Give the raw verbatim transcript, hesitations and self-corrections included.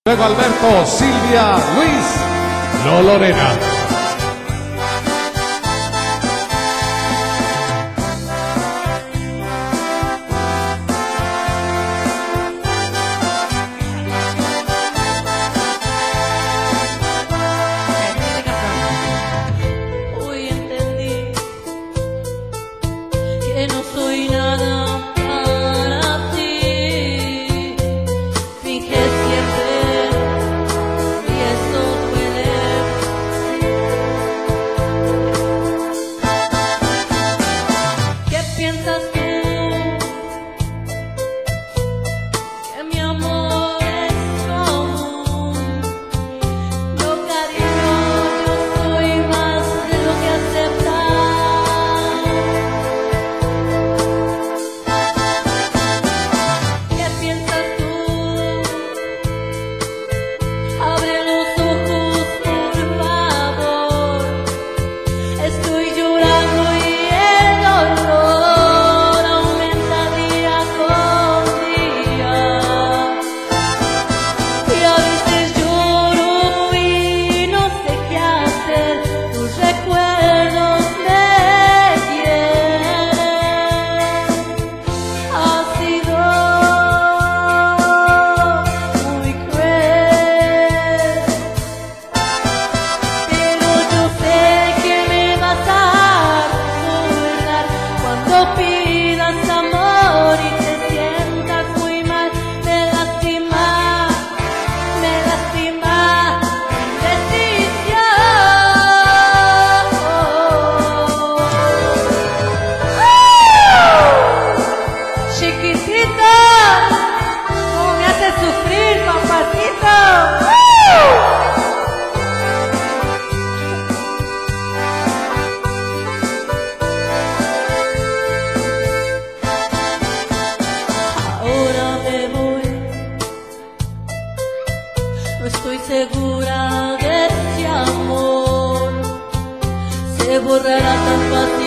Luego Alberto, Silvia, Luis, no Lorena. Hoy entendí que no soy nada para ti. Fingí siempre y eso duele. ¿Qué piensas tú? Que mi amor es común. No, cariño, yo soy más de lo que aceptas. ¿Qué piensas tú? Abre los ojos, por favor. Estoy llorando y el dolor aumenta día con día. Y a veces lloro y no sé qué hacer. Tus recuerdos me hieren. Ha sido muy cruel, pero yo sé que me vas a recordar cuando pidas amor y te sientas muy mal. Me lastima, me lastima mi decisión. Chiquitito, cómo me haces sufrir, papacito. Ahora me voy, no estoy segura de este amor. Se borrará tan fácil.